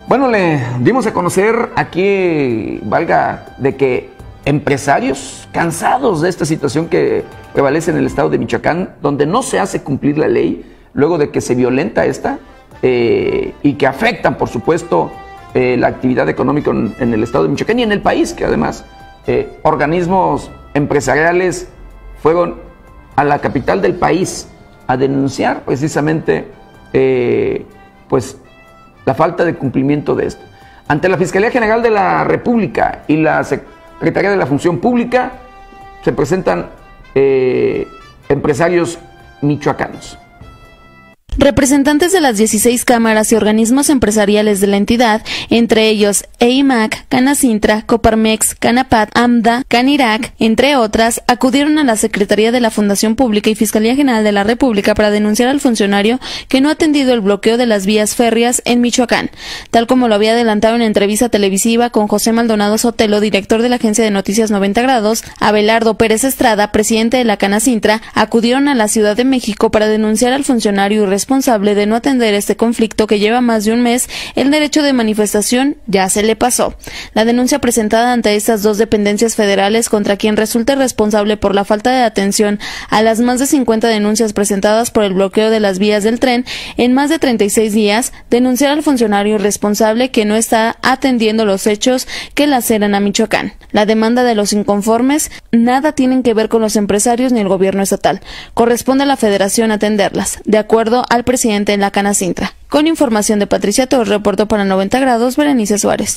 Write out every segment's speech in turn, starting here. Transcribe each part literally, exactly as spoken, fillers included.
Bueno, le dimos a conocer aquí, valga, de que empresarios cansados de esta situación que prevalece en el estado de Michoacán, donde no se hace cumplir la ley, luego de que se violenta esta, eh, y que afectan, por supuesto, eh, la actividad económica en, en el estado de Michoacán y en el país, que además eh, organismos empresariales fueron a la capital del país a denunciar precisamente eh, pues la falta de cumplimiento de esto. Ante la Fiscalía General de la República y la Secretaría de la Función Pública se presentan eh, empresarios michoacanos. Representantes de las dieciséis cámaras y organismos empresariales de la entidad, entre ellos E I M A C, Canacintra, Coparmex, Canapat, AMDA, Canirac, entre otras, acudieron a la Secretaría de la Función Pública y Fiscalía General de la República para denunciar al funcionario que no ha atendido el bloqueo de las vías férreas en Michoacán, tal como lo había adelantado en entrevista televisiva con José Maldonado Sotelo, director de la agencia de noticias noventa grados, Abelardo Pérez Estrada, presidente de la Canacintra, acudieron a la Ciudad de México para denunciar al funcionario y responsable de no atender este conflicto que lleva más de un mes. El derecho de manifestación ya se le pasó. La denuncia presentada ante estas dos dependencias federales contra quien resulte responsable por la falta de atención a las más de cincuenta denuncias presentadas por el bloqueo de las vías del tren en más de treinta y seis días, denunciar al funcionario responsable que no está atendiendo los hechos que laceran a Michoacán. La demanda de los inconformes nada tienen que ver con los empresarios ni el gobierno estatal. Corresponde a la federación atenderlas, de acuerdo al presidente en la Canacintra. Con información de Patricia Torres, reportó para noventa grados, Berenice Suárez.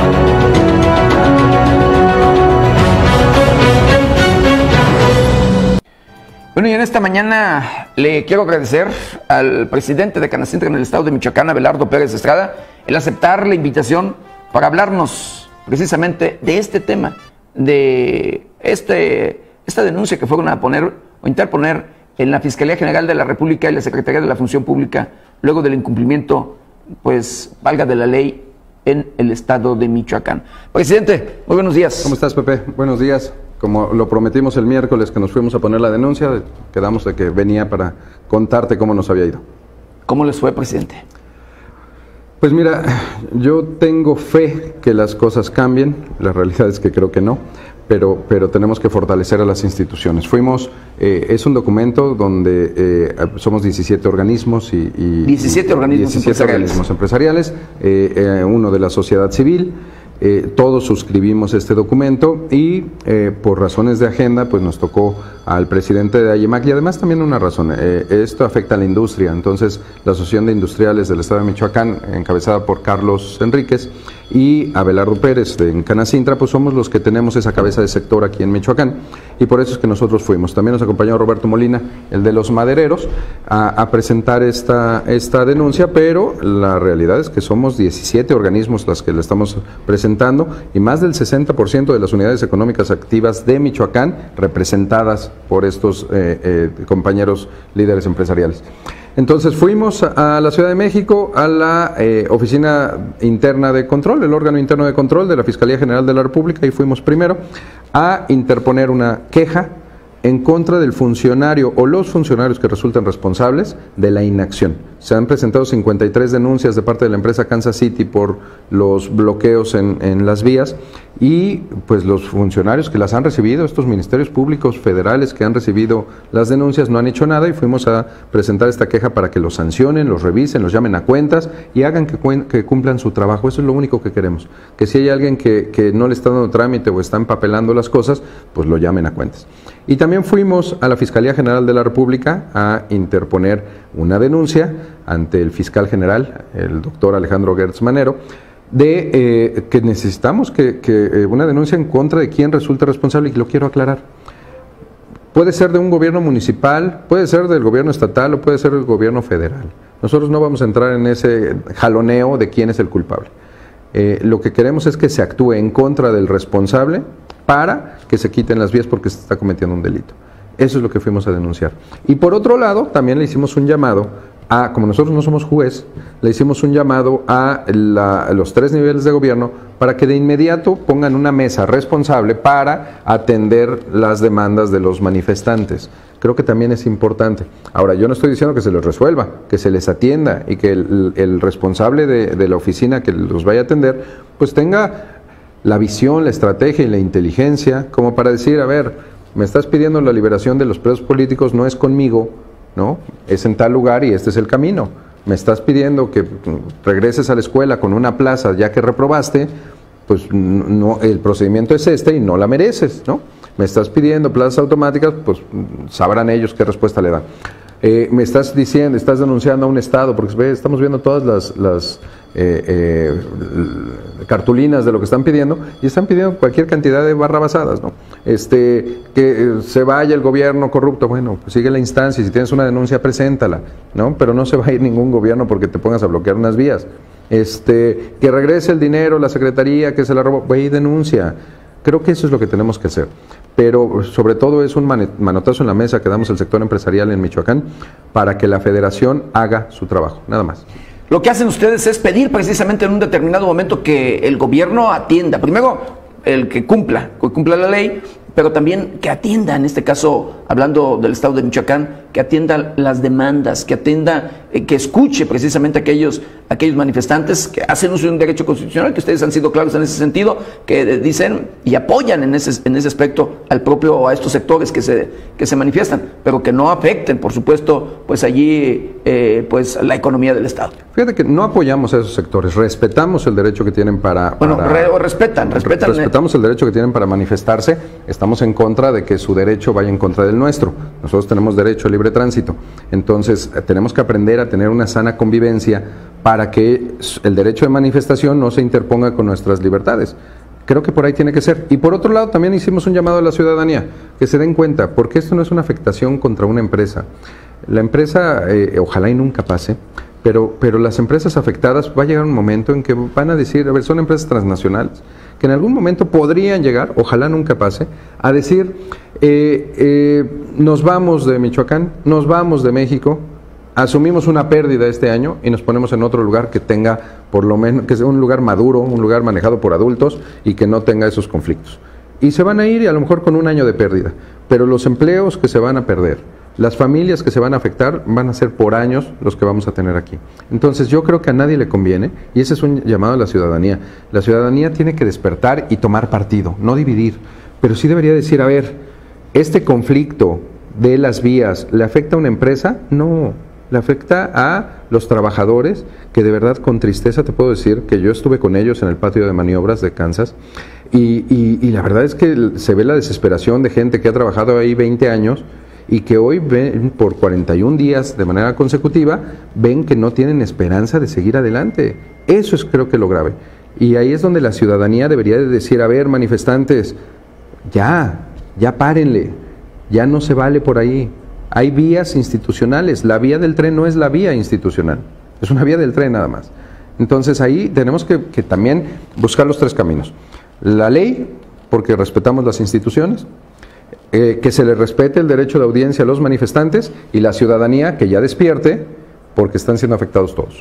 Bueno, y en esta mañana le quiero agradecer al presidente de Canacintra en el estado de Michoacán, Abelardo Pérez Estrada, el aceptar la invitación para hablarnos precisamente de este tema, de este, esta denuncia que fueron a poner o interponer en la Fiscalía General de la República y la Secretaría de la Función Pública, luego del incumplimiento, pues, valga de la ley en el estado de Michoacán. Presidente, muy buenos días. ¿Cómo estás, Pepe? Buenos días. Como lo prometimos el miércoles que nos fuimos a poner la denuncia, quedamos de que venía para contarte cómo nos había ido. ¿Cómo les fue, presidente? Pues mira, yo tengo fe que las cosas cambien, la realidad es que creo que no. Pero, pero tenemos que fortalecer a las instituciones. Fuimos, eh, es un documento donde eh, somos diecisiete organismos y... y diecisiete organismos diecisiete empresariales. organismos empresariales, eh, eh, uno de la sociedad civil. Eh, todos suscribimos este documento y eh, por razones de agenda pues nos tocó al presidente de A I E M A C y además también una razón, eh, esto afecta a la industria, entonces la Asociación de Industriales del Estado de Michoacán, encabezada por Carlos Enríquez y Abelardo Pérez de Canacintra, pues somos los que tenemos esa cabeza de sector aquí en Michoacán y por eso es que nosotros fuimos. También nos acompañó Roberto Molina, el de los madereros, a, a presentar esta, esta denuncia, pero la realidad es que somos diecisiete organismos las que le estamos presentando y más del sesenta por ciento de las unidades económicas activas de Michoacán representadas por estos eh, eh, compañeros líderes empresariales. Entonces fuimos a la Ciudad de México, a la eh, Oficina Interna de Control, el órgano interno de control de la Fiscalía General de la República, y fuimos primero a interponer una queja en contra del funcionario o los funcionarios que resultan responsables de la inacción. Se han presentado cincuenta y tres denuncias de parte de la empresa Kansas City por los bloqueos en, en las vías y pues los funcionarios que las han recibido, estos ministerios públicos federales que han recibido las denuncias no han hecho nada y fuimos a presentar esta queja para que los sancionen, los revisen, los llamen a cuentas y hagan que, que cumplan su trabajo. Eso es lo único que queremos, que si hay alguien que, que no le está dando trámite o está empapelando las cosas, pues lo llamen a cuentas. Y también fuimos a la Fiscalía General de la República a interponer una denuncia ante el fiscal general, el doctor Alejandro Gertz Manero, de eh, que necesitamos que, que eh, una denuncia en contra de quien resulte responsable, y lo quiero aclarar. Puede ser de un gobierno municipal, puede ser del gobierno estatal o puede ser del gobierno federal. Nosotros no vamos a entrar en ese jaloneo de quién es el culpable. Eh, lo que queremos es que se actúe en contra del responsable para que se quiten las vías porque se está cometiendo un delito. Eso es lo que fuimos a denunciar. Y por otro lado, también le hicimos un llamado a, como nosotros no somos juez, le hicimos un llamado a, la, a los tres niveles de gobierno para que de inmediato pongan una mesa responsable para atender las demandas de los manifestantes. creo que también es importante. Ahora, yo no estoy diciendo que se les resuelva, que se les atienda y que el, el responsable de, de la oficina que los vaya a atender, pues tenga la visión, la estrategia y la inteligencia como para decir, a ver, me estás pidiendo la liberación de los presos políticos, no es conmigo, ¿no? Es en tal lugar y este es el camino. Me estás pidiendo que regreses a la escuela con una plaza ya que reprobaste, pues no, el procedimiento es este y no la mereces, ¿no? Me estás pidiendo plazas automáticas, pues sabrán ellos qué respuesta le dan. Eh, me estás diciendo, estás denunciando a un Estado, porque ve, estamos viendo todas las, las eh, eh, cartulinas de lo que están pidiendo, y están pidiendo cualquier cantidad de barrabasadas, ¿no? Este, que eh, se vaya el gobierno corrupto, bueno, pues sigue la instancia, y si tienes una denuncia, preséntala, ¿no? Pero no se va a ir ningún gobierno porque te pongas a bloquear unas vías. Este, que regrese el dinero, la secretaría que se la robó, ve y denuncia. Creo que eso es lo que tenemos que hacer. Pero sobre todo es un manotazo en la mesa que damos al sector empresarial en Michoacán para que la federación haga su trabajo, nada más. Lo que hacen ustedes es pedir precisamente en un determinado momento que el gobierno atienda, primero el que cumpla, que cumpla la ley, pero también que atienda, en este caso, hablando del estado de Michoacán, que atienda las demandas, que atienda, eh, que escuche precisamente a aquellos, aquellos manifestantes que hacen uso de un derecho constitucional, que ustedes han sido claros en ese sentido, que eh, dicen y apoyan en ese, en ese aspecto al propio, a estos sectores que se, que se manifiestan, pero que no afecten, por supuesto, pues allí, eh, pues la economía del estado. Fíjate que no apoyamos a esos sectores, respetamos el derecho que tienen para... Bueno, para, re, o respetan, respetan. Respetamos el derecho que tienen para manifestarse, estamos en contra de que su derecho vaya en contra del nuestro. Nosotros tenemos derecho a libre tránsito, entonces tenemos que aprender a tener una sana convivencia para que el derecho de manifestación no se interponga con nuestras libertades. Creo que por ahí tiene que ser. Y por otro lado, también hicimos un llamado a la ciudadanía, que se den cuenta, porque esto no es una afectación contra una empresa. La empresa, eh, ojalá y nunca pase, pero, pero las empresas afectadas va a llegar un momento en que van a decir, a ver, son empresas transnacionales, que en algún momento podrían llegar, ojalá nunca pase, a decir, eh, eh, nos vamos de Michoacán, nos vamos de México, asumimos una pérdida este año y nos ponemos en otro lugar que tenga, por lo menos, que sea un lugar maduro, un lugar manejado por adultos y que no tenga esos conflictos. Y se van a ir y a lo mejor con un año de pérdida, pero los empleos que se van a perder, las familias que se van a afectar van a ser por años los que vamos a tener aquí. Entonces yo creo que a nadie le conviene, y ese es un llamado a la ciudadanía. La ciudadanía tiene que despertar y tomar partido, no dividir, pero sí debería decir, a ver, ¿este conflicto de las vías le afecta a una empresa? No, le afecta a los trabajadores, que de verdad con tristeza te puedo decir que yo estuve con ellos en el patio de maniobras de Kansas, y, y, y la verdad es que se ve la desesperación de gente que ha trabajado ahí veinte años, y que hoy ven por cuarenta y un días de manera consecutiva, ven que no tienen esperanza de seguir adelante. Eso es creo que lo grave. Y ahí es donde la ciudadanía debería de decir, a ver, manifestantes, ya, ya párenle, ya no se vale por ahí. Hay vías institucionales, la vía del tren no es la vía institucional, es una vía del tren nada más. Entonces ahí tenemos que, que también buscar los tres caminos. La ley, porque respetamos las instituciones, Eh, que se le respete el derecho de audiencia a los manifestantes, y la ciudadanía que ya despierte porque están siendo afectados todos.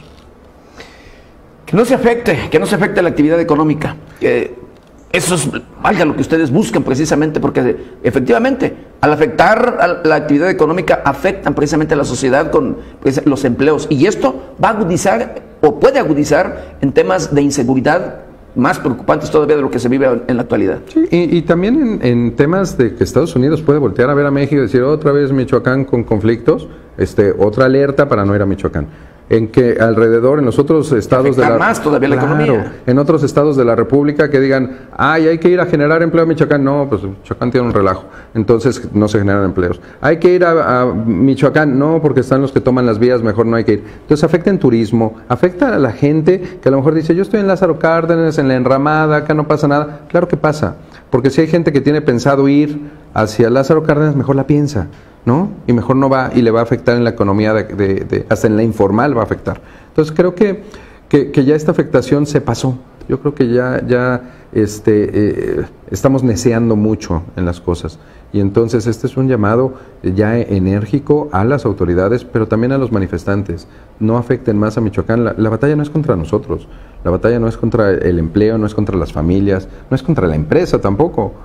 Que no se afecte, que no se afecte la actividad económica. Eh, eso es, valga lo que ustedes buscan precisamente, porque efectivamente al afectar a la actividad económica afectan precisamente a la sociedad con pues, los empleos, y esto va a agudizar o puede agudizar en temas de inseguridad más preocupantes todavía de lo que se vive en la actualidad. Sí, y, y también en, en temas de que Estados Unidos puede voltear a ver a México y decir otra vez Michoacán con conflictos, este, otra alerta para no ir a Michoacán. En que alrededor, en los otros estados de la... más todavía la claro, economía. En otros estados de la República que digan, ay, hay que ir a generar empleo a Michoacán. No, pues Michoacán tiene un relajo, entonces no se generan empleos. Hay que ir a, a Michoacán, no, porque están los que toman las vías, mejor no hay que ir. Entonces afecta en turismo, afecta a la gente que a lo mejor dice, yo estoy en Lázaro Cárdenas, en la Enramada, acá no pasa nada. Claro que pasa, porque si hay gente que tiene pensado ir hacia Lázaro Cárdenas, mejor la piensa, ¿no? Y mejor no va, y le va a afectar en la economía, de, de, de, hasta en la informal va a afectar. Entonces creo que, que, que ya esta afectación se pasó. Yo creo que ya, ya este, eh, estamos neceando mucho en las cosas. Y entonces este es un llamado ya enérgico a las autoridades, pero también a los manifestantes. No afecten más a Michoacán. La, la batalla no es contra nosotros. La batalla no es contra el empleo, no es contra las familias, no es contra la empresa tampoco. O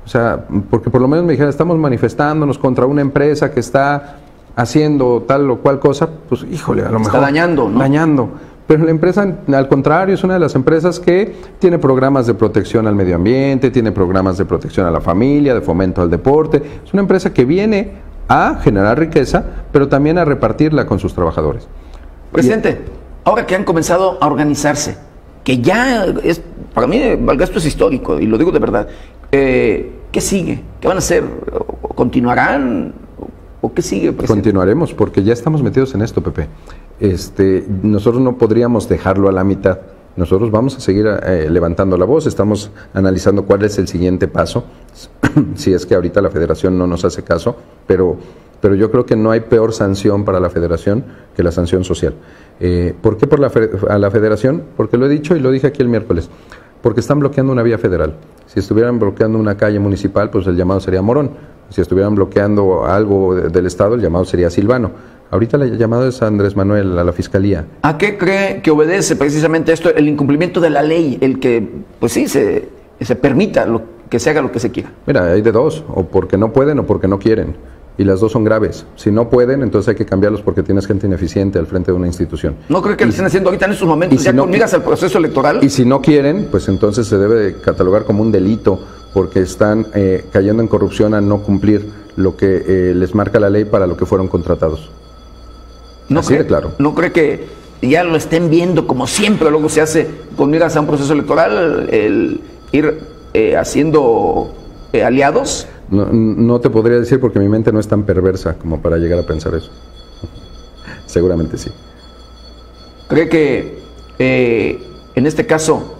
O sea, porque por lo menos me dijeron, estamos manifestándonos contra una empresa que está haciendo tal o cual cosa, pues híjole, a lo mejor... Está dañando, ¿no? Dañando. Pero la empresa, al contrario, es una de las empresas que tiene programas de protección al medio ambiente, tiene programas de protección a la familia, de fomento al deporte. Es una empresa que viene a generar riqueza, pero también a repartirla con sus trabajadores. Presidente, ahora que han comenzado a organizarse, que ya es, para mí, Valga, esto es histórico, y lo digo de verdad, eh, ¿qué sigue? ¿Qué van a hacer? ¿Continuarán? ¿O qué sigue, presidente? Continuaremos, porque ya estamos metidos en esto, Pepe. Este, nosotros no podríamos dejarlo a la mitad. Nosotros vamos a seguir eh, levantando la voz, estamos analizando cuál es el siguiente paso, si es que ahorita la federación no nos hace caso, pero, pero yo creo que no hay peor sanción para la federación que la sanción social. Eh, ¿Por qué por la fe, a la federación? Porque lo he dicho y lo dije aquí el miércoles, porque están bloqueando una vía federal. Si estuvieran bloqueando una calle municipal, pues el llamado sería Morón. Si estuvieran bloqueando algo de, del Estado, el llamado sería Silvano. Ahorita el llamado es a Andrés Manuel, a la Fiscalía. ¿A qué cree que obedece precisamente esto, el incumplimiento de la ley, el que, pues sí, se, se permita lo, que se haga lo que se quiera? Mira, hay de dos, o porque no pueden o porque no quieren. Y las dos son graves. Si no pueden, entonces hay que cambiarlos porque tienes gente ineficiente al frente de una institución. ¿No creo que lo estén haciendo ahorita en estos momentos, si ya no, con miras al proceso electoral? Y si no quieren, pues entonces se debe catalogar como un delito porque están eh, cayendo en corrupción a no cumplir lo que eh, les marca la ley para lo que fueron contratados. ¿No Así cree, de claro. ¿No cree que ya lo estén viendo como siempre luego se hace con miras a un proceso electoral, el ir eh, haciendo eh, aliados? No, no te podría decir porque mi mente no es tan perversa como para llegar a pensar eso. Seguramente sí. ¿Cree que eh, en este caso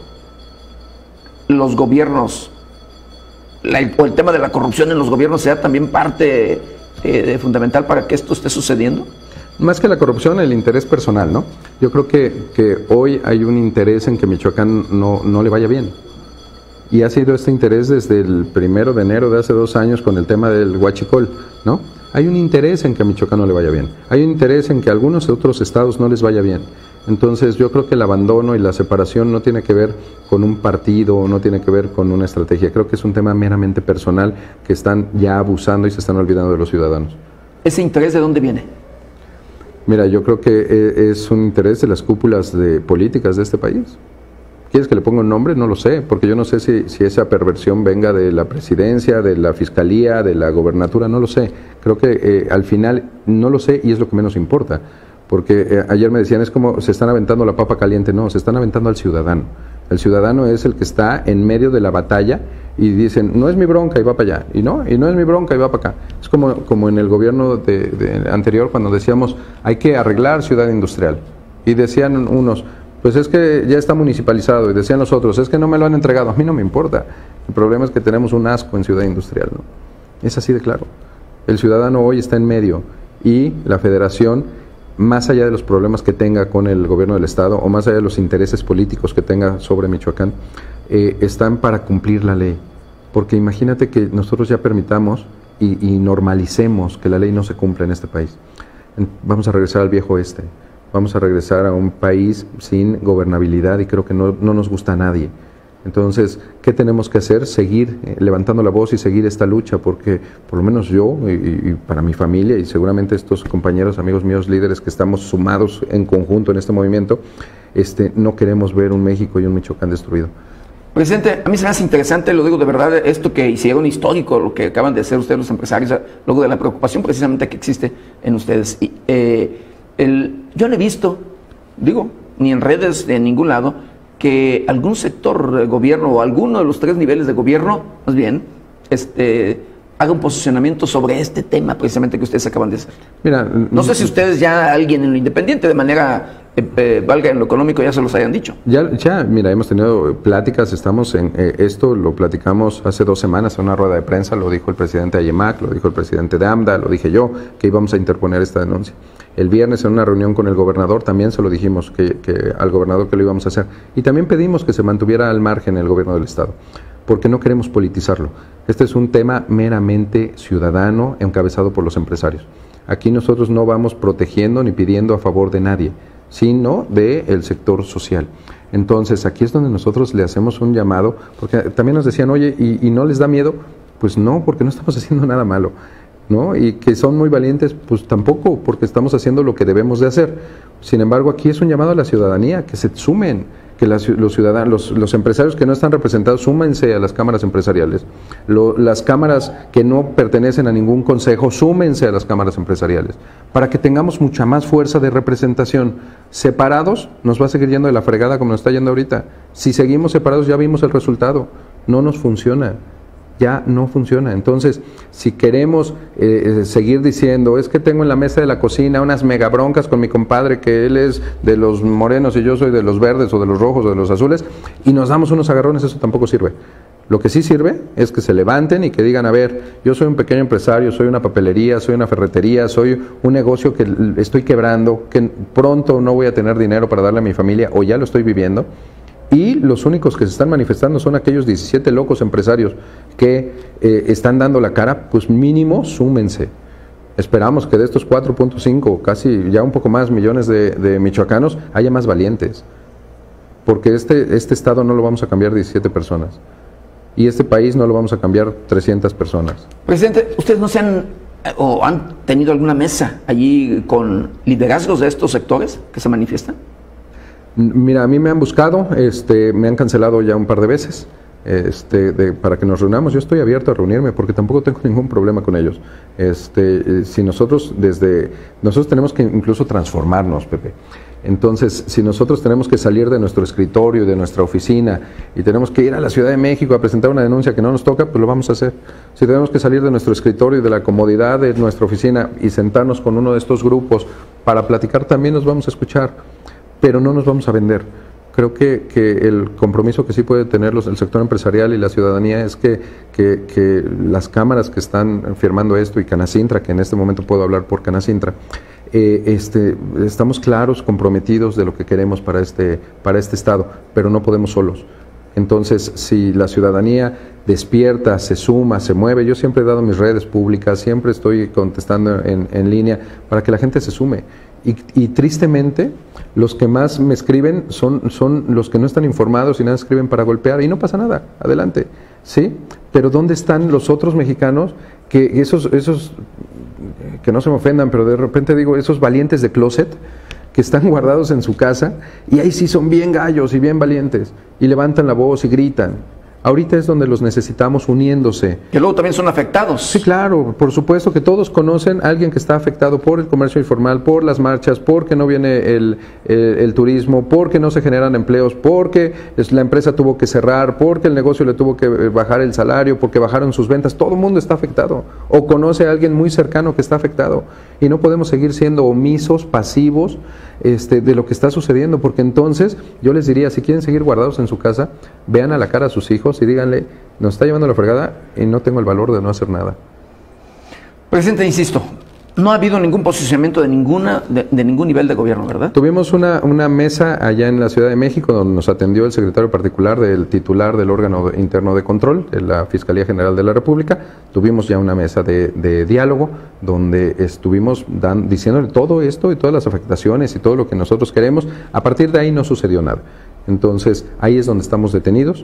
los gobiernos, la, o el tema de la corrupción en los gobiernos sea también parte eh, de fundamental para que esto esté sucediendo? Más que la corrupción, el interés personal, ¿no? Yo creo que, que hoy hay un interés en que Michoacán no, no le vaya bien. Y ha sido este interés desde el primero de enero de hace dos años con el tema del huachicol, ¿no? Hay un interés en que a Michoacán no le vaya bien. Hay un interés en que a algunos otros estados no les vaya bien. Entonces yo creo que el abandono y la separación no tiene que ver con un partido, no tiene que ver con una estrategia. Creo que es un tema meramente personal que están ya abusando y se están olvidando de los ciudadanos. ¿Ese interés de dónde viene? Mira, yo creo que es un interés de las cúpulas de políticas de este país. ¿Quieres que le ponga un nombre? No lo sé, porque yo no sé si, si esa perversión venga de la presidencia, de la fiscalía, de la gobernatura, no lo sé. Creo que eh, al final no lo sé y es lo que menos importa. Porque eh, ayer me decían, es como se están aventando la papa caliente. No, se están aventando al ciudadano. El ciudadano es el que está en medio de la batalla y dicen, no es mi bronca y va para allá. Y no, y no es mi bronca y va para acá. Es como, como en el gobierno de, de anterior cuando decíamos, hay que arreglar Ciudad Industrial. Y decían unos, pues es que ya está municipalizado. Y decían los otros, es que no me lo han entregado. A mí no me importa. El problema es que tenemos un asco en Ciudad Industrial, ¿no? Es así de claro. El ciudadano hoy está en medio y la federación, más allá de los problemas que tenga con el gobierno del Estado o más allá de los intereses políticos que tenga sobre Michoacán, eh, están para cumplir la ley. Porque imagínate que nosotros ya permitamos y, y normalicemos que la ley no se cumpla en este país. Vamos a regresar al viejo oeste. Vamos a regresar a un país sin gobernabilidad y creo que no, no nos gusta a nadie. Entonces, ¿qué tenemos que hacer? Seguir eh, levantando la voz y seguir esta lucha, porque por lo menos yo y, y para mi familia y seguramente estos compañeros, amigos míos, líderes que estamos sumados en conjunto en este movimiento, este, no queremos ver un México y un Michoacán destruido. Presidente, a mí se me hace interesante, lo digo de verdad, esto que hicieron histórico, lo que acaban de hacer ustedes los empresarios, luego de la preocupación precisamente que existe en ustedes. Y, eh, el, yo no he visto, digo, ni en redes, de ningún lado, que algún sector de gobierno o alguno de los tres niveles de gobierno, más bien, este, haga un posicionamiento sobre este tema precisamente que ustedes acaban de hacer. Mira, no sé si ustedes ya, alguien en lo independiente, de manera, eh, eh, valga en lo económico, ya se los hayan dicho. Ya, ya, mira, hemos tenido pláticas, estamos en eh, esto, lo platicamos hace dos semanas en una rueda de prensa, lo dijo el presidente de AYEMAC, lo dijo el presidente de AMDA, lo dije yo, que íbamos a interponer esta denuncia. El viernes en una reunión con el gobernador también se lo dijimos que, que al gobernador que lo íbamos a hacer. Y también pedimos que se mantuviera al margen el gobierno del Estado, porque no queremos politizarlo. Este es un tema meramente ciudadano encabezado por los empresarios. Aquí nosotros no vamos protegiendo ni pidiendo a favor de nadie, sino del sector social. Entonces aquí es donde nosotros le hacemos un llamado, porque también nos decían, oye, ¿y, y no les da miedo? Pues no, porque no estamos haciendo nada malo, ¿no? Y que son muy valientes, pues tampoco, porque estamos haciendo lo que debemos de hacer. Sin embargo, aquí es un llamado a la ciudadanía, que se sumen, que las, los ciudadanos, los, los empresarios que no están representados, súmense a las cámaras empresariales. Lo, las cámaras que no pertenecen a ningún consejo, súmense a las cámaras empresariales, para que tengamos mucha más fuerza de representación. Separados, nos va a seguir yendo de la fregada como nos está yendo ahorita. Si seguimos separados, ya vimos el resultado, no nos funciona. Ya no funciona. Entonces, si queremos eh, seguir diciendo, es que tengo en la mesa de la cocina unas mega broncas con mi compadre, que él es de los morenos y yo soy de los verdes o de los rojos o de los azules, y nos damos unos agarrones, eso tampoco sirve. Lo que sí sirve es que se levanten y que digan, a ver, yo soy un pequeño empresario, soy una papelería, soy una ferretería, soy un negocio que estoy quebrando, que pronto no voy a tener dinero para darle a mi familia, o ya lo estoy viviendo. Y los únicos que se están manifestando son aquellos diecisiete locos empresarios que eh, están dando la cara, pues mínimo súmense. Esperamos que de estos cuatro punto cinco, casi ya un poco más millones de, de michoacanos, haya más valientes. Porque este, este estado no lo vamos a cambiar diecisiete personas. Y este país no lo vamos a cambiar trescientas personas. Presidente, ¿ustedes no se han o han tenido alguna mesa allí con liderazgos de estos sectores que se manifiestan? Mira, a mí me han buscado, este, me han cancelado ya un par de veces este, de, para que nos reunamos. Yo estoy abierto a reunirme porque tampoco tengo ningún problema con ellos. Este, si nosotros desde nosotros tenemos que incluso transformarnos, Pepe. Entonces, si nosotros tenemos que salir de nuestro escritorio, de nuestra oficina, y tenemos que ir a la Ciudad de México a presentar una denuncia que no nos toca, pues lo vamos a hacer. Si tenemos que salir de nuestro escritorio y de la comodidad de nuestra oficina y sentarnos con uno de estos grupos para platicar, también nos vamos a escuchar, pero no nos vamos a vender. Creo que, que el compromiso que sí puede tener los, el sector empresarial y la ciudadanía es que, que, que las cámaras que están firmando esto y Canacintra, que en este momento puedo hablar por Canacintra, eh, este, estamos claros, comprometidos de lo que queremos para este, para este Estado, pero no podemos solos. Entonces, si la ciudadanía despierta, se suma, se mueve, yo siempre he dado mis redes públicas, siempre estoy contestando en, en línea para que la gente se sume. Y, y tristemente, los que más me escriben son, son los que no están informados y nada escriben para golpear, y no pasa nada, adelante, ¿sí? Pero ¿dónde están los otros mexicanos que esos, esos, que no se me ofendan, pero de repente digo, esos valientes de closet, que están guardados en su casa, y ahí sí son bien gallos y bien valientes, y levantan la voz y gritan? Ahorita es donde los necesitamos uniéndose. Que luego también son afectados. Sí, claro, por supuesto que todos conocen a alguien que está afectado por el comercio informal, por las marchas, porque no viene el, el, el turismo, porque no se generan empleos, porque la empresa tuvo que cerrar, porque el negocio le tuvo que bajar el salario, porque bajaron sus ventas. Todo el mundo está afectado o conoce a alguien muy cercano que está afectado, y no podemos seguir siendo omisos, pasivos este, de lo que está sucediendo, porque entonces yo les diría, si quieren seguir guardados en su casa, vean a la cara a sus hijos y díganle, nos está llevando la fregada y no tengo el valor de no hacer nada. Presidente, insisto, no ha habido ningún posicionamiento de ninguna de, de ningún nivel de gobierno, ¿verdad? Tuvimos una, una mesa allá en la Ciudad de México donde nos atendió el secretario particular del titular del órgano interno de control de la Fiscalía General de la República. Tuvimos ya una mesa de, de diálogo donde estuvimos dan, diciéndole todo esto y todas las afectaciones y todo lo que nosotros queremos. A partir de ahí no sucedió nada. Entonces, ahí es donde estamos detenidos,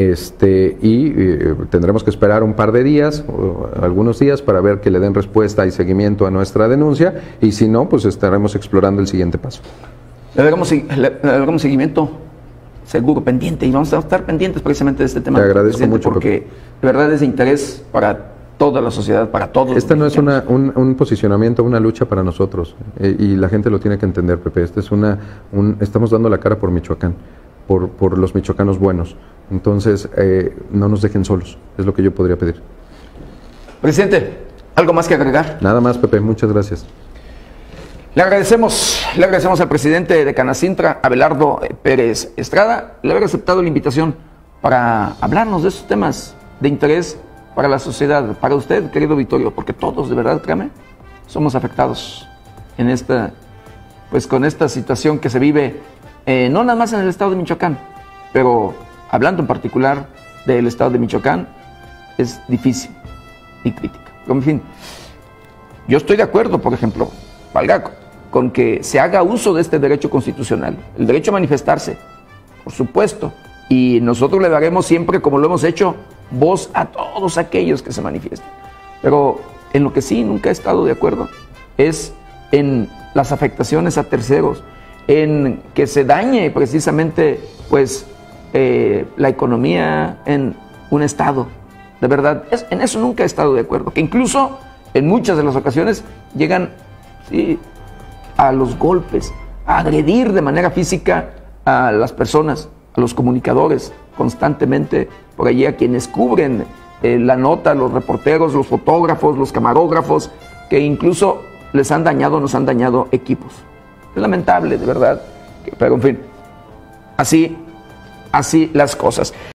este, y eh, tendremos que esperar un par de días, o algunos días, para ver que le den respuesta y seguimiento a nuestra denuncia, y si no, pues estaremos explorando el siguiente paso. Le daremos, le, le daremos seguimiento seguro, pendiente, y vamos a estar pendientes precisamente de este tema. Te agradezco mucho, porque de verdad es de interés para toda la sociedad, para todos. Esta no es una, un, un posicionamiento, una lucha para nosotros, eh, y la gente lo tiene que entender, Pepe. Este es una, un, estamos dando la cara por Michoacán. Por, por los michoacanos buenos. Entonces, eh, no nos dejen solos, es lo que yo podría pedir. Presidente, ¿algo más que agregar? Nada más, Pepe, muchas gracias. Le agradecemos, le agradecemos al presidente de Canacintra, Abelardo Pérez Estrada, le haber aceptado la invitación para hablarnos de esos temas de interés para la sociedad, para usted, querido Vittorio, porque todos, de verdad, créame, somos afectados en esta, pues con esta situación que se vive. Eh, no nada más en el estado de Michoacán, pero hablando en particular del estado de Michoacán, es difícil y crítica. Pero, en fin, yo estoy de acuerdo, por ejemplo, valga, con que se haga uso de este derecho constitucional, el derecho a manifestarse, por supuesto, y nosotros le daremos siempre, como lo hemos hecho, voz a todos aquellos que se manifiestan. Pero en lo que sí nunca he estado de acuerdo es en las afectaciones a terceros, en que se dañe precisamente pues eh, la economía en un estado. De verdad, es, en eso nunca he estado de acuerdo, que incluso en muchas de las ocasiones llegan sí, a los golpes, a agredir de manera física a las personas, a los comunicadores, constantemente por allí a quienes cubren eh, la nota, los reporteros, los fotógrafos, los camarógrafos, que incluso les han dañado, nos han dañado equipos. Es lamentable, de verdad, pero en fin, así, así las cosas.